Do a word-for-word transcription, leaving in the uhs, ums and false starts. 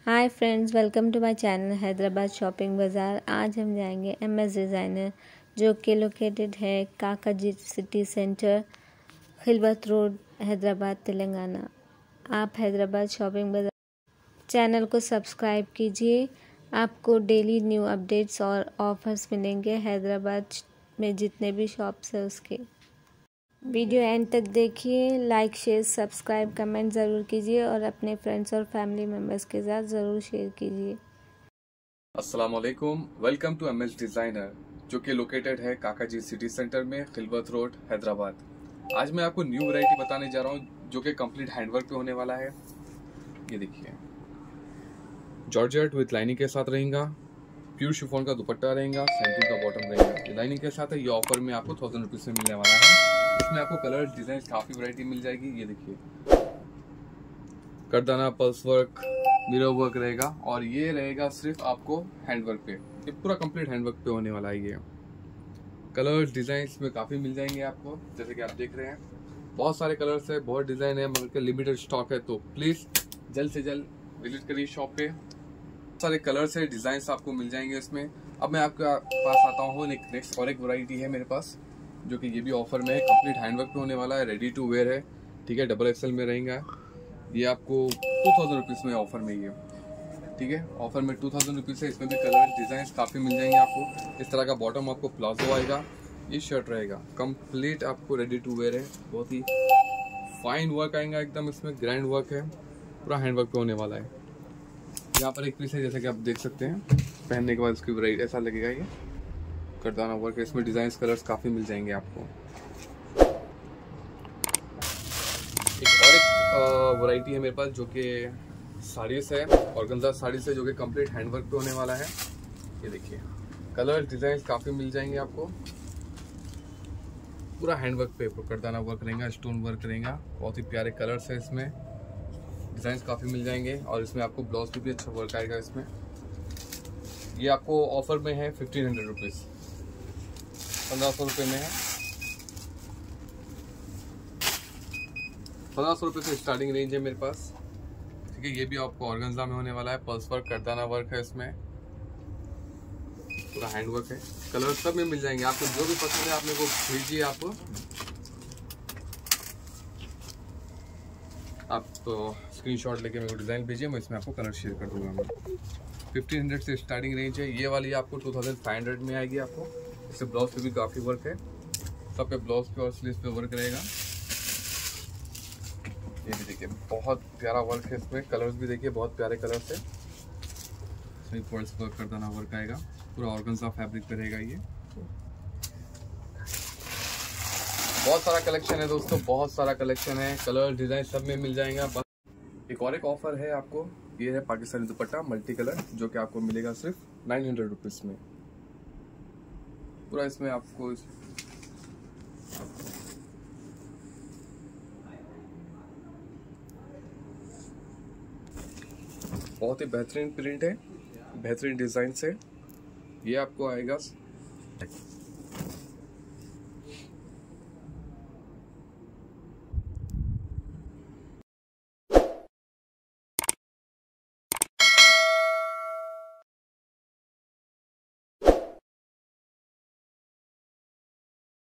Hi friends, welcome to my channel Hyderabad shopping bazaar. आज हम जाएंगे एम एस डिज़ाइनर, जो कि लोकेटेड है Kakaji city centre, Khilwat road, Hyderabad, Telangana. आप हैदराबाद शॉपिंग बाज़ार चैनल को सब्सक्राइब कीजिए। आपको डेली न्यू अपडेट्स और ऑफर्स मिलेंगे हैदराबाद में जितने भी शॉप्स हैं उसके। वीडियो एंड तक देखिए। लाइक शेयर सब्सक्राइब कमेंट ज़रूर कीजिए और अपने फ्रेंड्स और फैमिली मेम्बर्स के साथ ज़रूर शेयर कीजिए। अस्सलाम वालेकुम, welcome to M S designer, जो कि लोकेटेड है काकाजी सिटी सेंटर में, खिलवत रोड, हैदराबाद। आज मैं आपको न्यू वैरायटी बताने जा रहा हूँ जो कि कंप्लीट हैंडवर्क पे होने वाला है। ये देखिए, जॉर्जेट विथ लाइनिंग के साथ रहेगा, प्योर शिफॉन का दुपट्टा रहेगा, सेंटिंग का बॉटम रहेगा। ये लाइनिंग के साथ है। ये ऑफर में आपको थाउजेंड रुपीज में मिलने वाला है। इसमें आपको कलर डिजाइन काफी वैरायटी मिल जाएगी। ये देखिए, करदाना, पल्स वर्क, मिरर वर्क रहेगा और ये रहेगा सिर्फ आपको हैंडवर्क पे। ये पूरा कंप्लीट हैंडवर्क पे होने वाला है। ये कलर डिजाइन में काफी मिल जाएंगे आपको, जैसे कि आप देख रहे हैं। बहुत सारे कलर्स है, बहुत डिजाइन है, मगर लिमिटेड स्टॉक है, तो प्लीज जल्द से जल्द विजिट करिए शॉप पे। सारे कलर्स है, डिजाइन आपको मिल जाएंगे इसमें। अब मैं आपके पास आता हूँ नेक्स्ट और एक वैरायटी है मेरे पास, जो कि ये भी ऑफर में है। कंप्लीट हैंडवर्क पे होने वाला है, रेडी टू वेयर है, ठीक है। डबल एक्सएल में रहेगा। ये आपको टू थाउजेंड रुपीज में ऑफर में, ये ठीक है, ऑफर में टू थाउजेंड रुपीज है। इसमें भी कलर डिजाइन काफी मिल जाएंगे आपको। इस तरह का बॉटम आपको प्लाजो आएगा, ये शर्ट रहेगा, कंप्लीट आपको रेडी टू वेयर है। बहुत ही फाइन वर्क आएगा एकदम, इसमें ग्रैंड वर्क है, पूरा हैंडवर्क पे होने वाला है। यहाँ पर एक पीस है, जैसे कि आप देख सकते हैं, पहनने के बाद उसकी वैरायटी ऐसा लगेगा। ये करदाना वर्क है, इसमें डिजाइन कलर्स काफी मिल जाएंगे आपको। एक और एक वैरायटी है मेरे पास, जो कि साड़ीज है, ऑर्गेन्जा साड़ीज है, जो कि कंप्लीट हैंडवर्क पे होने वाला है। ये देखिए, कलर डिजाइन काफी मिल जाएंगे आपको, पूरा हैंडवर्क पे। करदाना वर्क रहेगा, स्टोन वर्क रहेगा, बहुत ही प्यारे कलर्स है इसमें, डिजाइन काफी मिल जाएंगे। और इसमें आपको ब्लाउज पे भी अच्छा वर्क आएगा इसमें। ये आपको ऑफर में है फिफ्टीन हंड्रेड रुपीज, पंद्रह सौ रुपये में है। पंद्रह सौ रुपये से स्टार्टिंग रेंज है मेरे पास, ठीक है। ये भी आपको ऑर्गेन्जा में होने वाला है, पल्स वर्क, करदाना वर्क है इसमें, पूरा हैंड वर्क है। कलर सब में मिल जाएंगे आपको, जो भी पसंद है आप मेरे को भेजिए। आप आप तो स्क्रीनशॉट लेके मेरे को डिजाइन भेजिए, मैं इसमें आपको कलर शेयर कर दूंगा। मैं फिफ्टीन हंड्रेड से स्टार्टिंग रेंज है। ये वाली आपको टू थाउजेंड फाइव हंड्रेड में आएगी आपको। इससे ब्लाउज पे भी काफी वर्क है, सब पे ब्लाउज पे और स्लीव्स पे वर्क रहेगा। ये भी देखिए, बहुत प्यारा वर्क है इसमें। कलर्स भी देखिए, बहुत प्यारे कलर्स है। इसमें पर्ल्स वर्क, करदाना वर्क आएगा, पूरा ऑर्गेन्जा फैब्रिक पे रहेगा। ये बहुत सारा कलेक्शन है दोस्तों, बहुत सारा कलेक्शन है, कलर डिजाइन सब में मिल जाएगा। एक और एक ऑफर है आपको, ये है पाकिस्तानी दुपट्टा मल्टी कलर, जो कि आपको मिलेगा सिर्फ नाइन हंड्रेड रुपीज में। पूरा इसमें आपको इस... बहुत ही बेहतरीन प्रिंट है, बेहतरीन डिजाइन से। ये आपको आएगा